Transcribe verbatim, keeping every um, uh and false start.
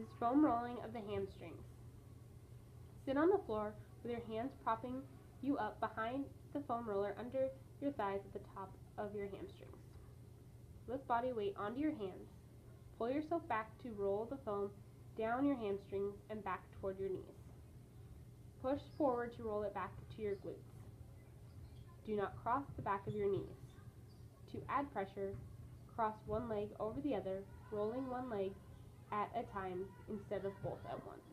is foam rolling of the hamstrings. Sit on the floor with your hands propping you up behind the foam roller under your thighs at the top of your hamstrings. Lift body weight onto your hands. Pull yourself back to roll the foam down your hamstrings and back toward your knees. Push forward to roll it back to your glutes. Do not cross the back of your knees. To add pressure, cross one leg over the other, rolling one leg at a time instead of both at once.